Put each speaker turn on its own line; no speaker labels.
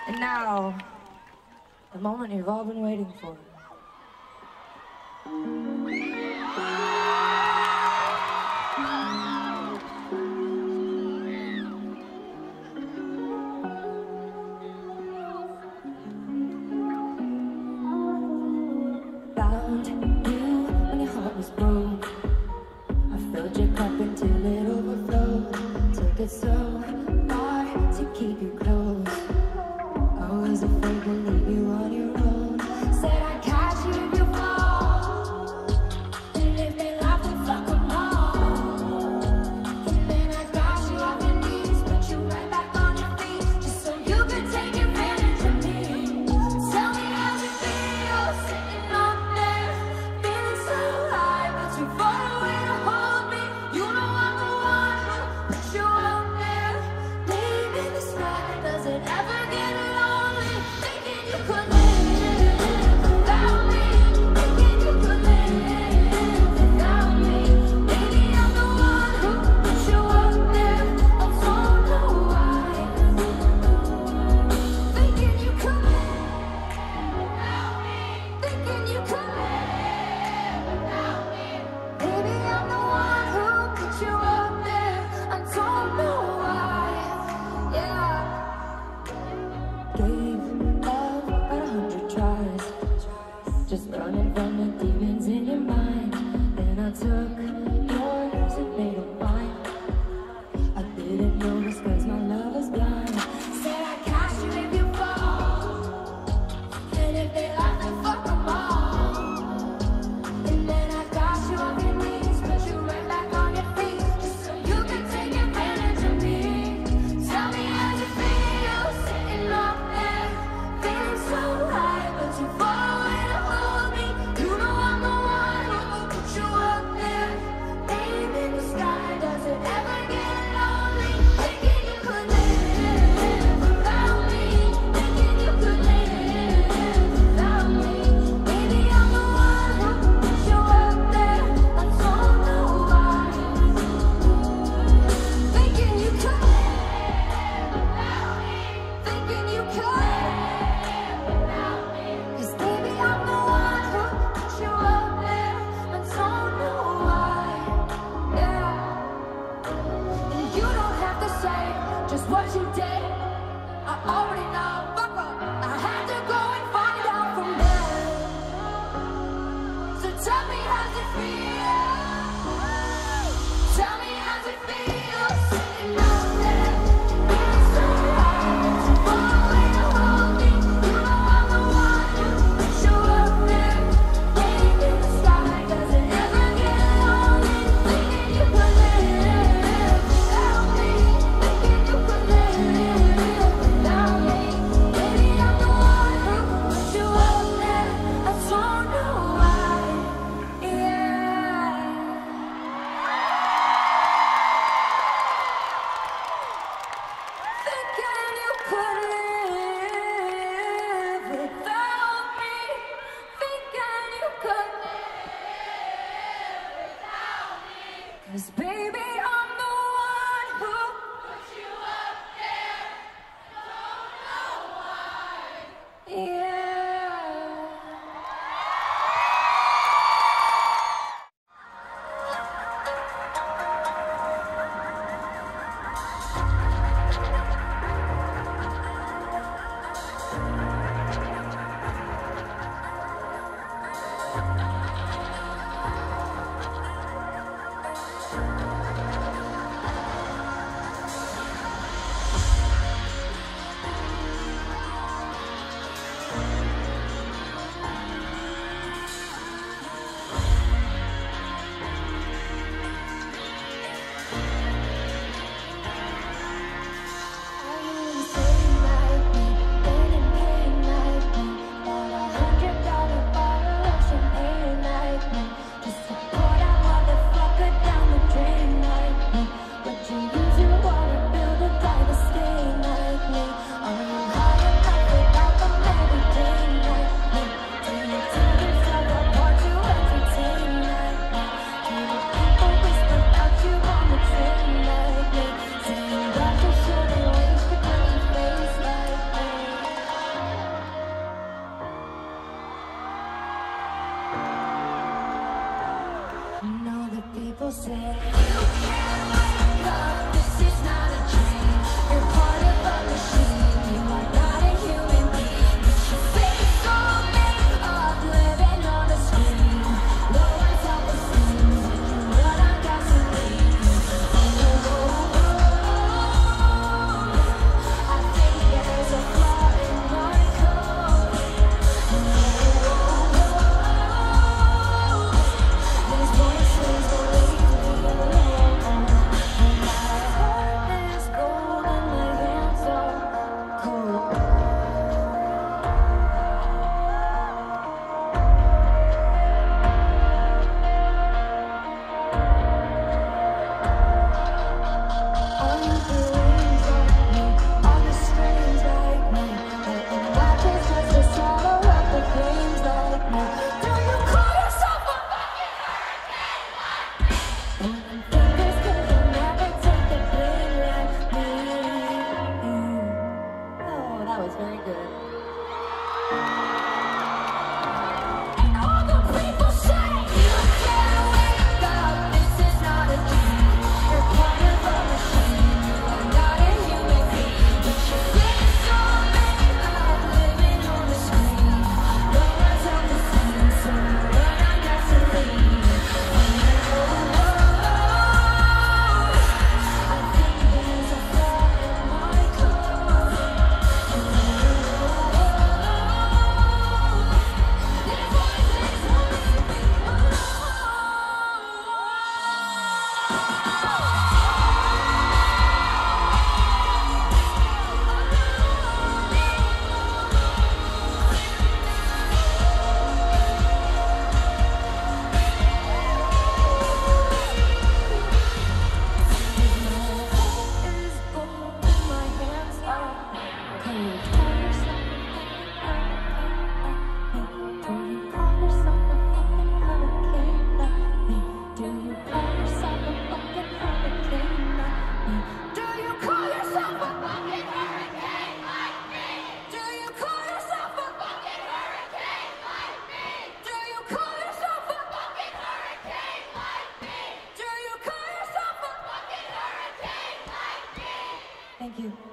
And now, the moment you've all been waiting for. Found you when your heart was broke. I filled your cup until it overflowed. Took it so far to keep you close. I was afraid to leave you on your own. Said I'd catch you if you fall. And if they laugh, then fuck them all. And then I got you off your knees, put you right back on your feet, just so you could take advantage of me. Tell me how you feel, sitting up there, feeling so high, but too far away to hold me. You know I'm the one who put you up there, laying in the sky. Does it ever get lonely, thinking you could live without me, thinking you could live without me? Maybe I'm the one who put you up there, I don't know why. Thinking you could live without me, thinking you could live without me. Maybe I'm the one who put you up there, I don't know why. Yeah. Gave love about 100 tries, just running from the demons in your mind. Then I took yours and made them mine. I didn't notice cause my love was blind. Said I'd catch you if you fall, and if they laugh, then fuck them all. And then I got you off your knees, put you right back on your feet, just so you can take advantage of me. Tell me how you feel, sitting up there, feeling so high, but too far away to hold me. You know I'm the one who put you up there, laying in the sky. Does it ever get lonely, thinking you could live without me, thinking you could live without me? Maybe I'm the one who put you up there, I don't know why. Thinking you could live without me, thinking you could live without me. 'Cause baby, I'm the one who put you up there, I don't know why. Yeah. And you don't have to say just what you did, I already know. Fuck up, I had to go and find out from them. So tell me how's it feel, tell me how's it feel, sitting up there, feeling so high, but too far away to hold me. You know I'm the one who put you up there, laying in the sky. Does it ever get lonely, thinking you could live without me, thinking you could live without me? That was very good. Thank you.